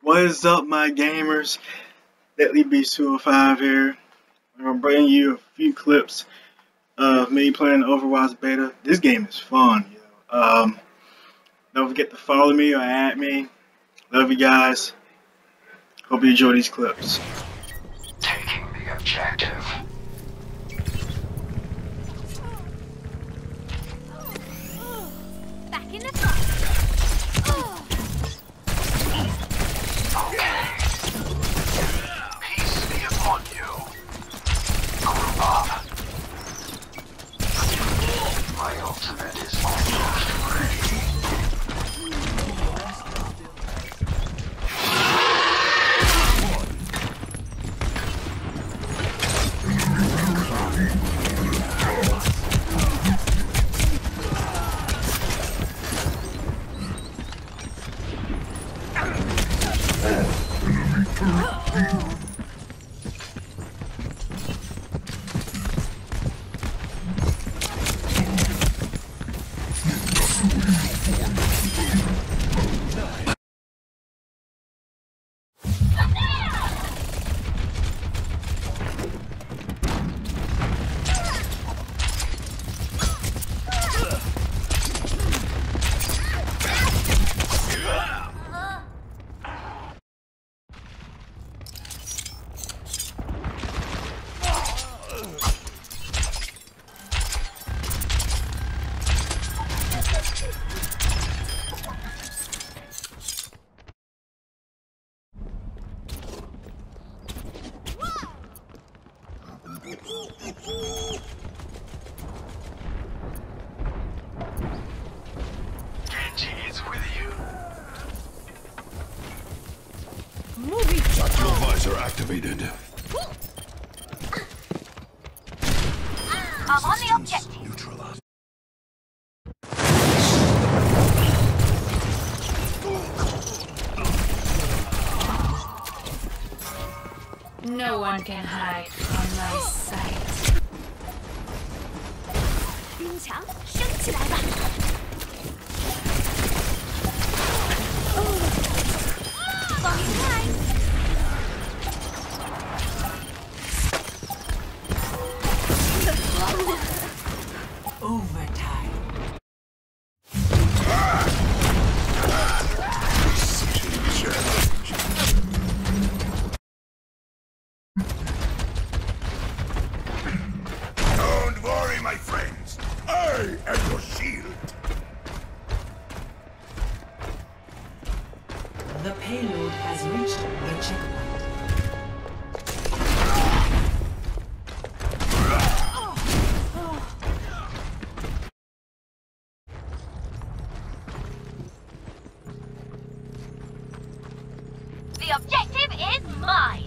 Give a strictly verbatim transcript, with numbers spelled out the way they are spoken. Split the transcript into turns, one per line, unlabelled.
What is up, my gamers? Deadly Beast two oh five here. I'm gonna bring you a few clips of me playing the Overwatch beta. This game is fun, yo. Um, don't forget to follow me or add me. Love you guys. Hope you enjoy these clips.
Taking the objective.
Back in the fight.
Okay. Peace be upon you. Group up. My ultimate is almost ready. Genji is with you.
Moving.
Tactical visor activated.
I'm on the objective.
Neutralized.
No one can hide from my sight.
冰墙升起来吧！放开！
Overtime.
Don't worry, my friends. I am your shield.
The payload has reached the checkpoint.
The objective is mine.